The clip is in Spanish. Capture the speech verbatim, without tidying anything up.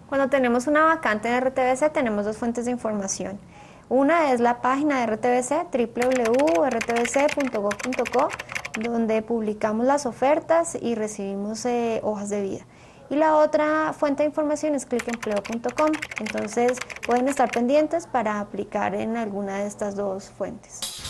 Cuando tenemos una vacante en R T B C tenemos dos fuentes de información. Una es la página de R T B C, doble u doble u doble u punto r t b c punto gov punto co, donde publicamos las ofertas y recibimos eh, hojas de vida. Y la otra fuente de información es clic empleo punto com. Entonces pueden estar pendientes para aplicar en alguna de estas dos fuentes.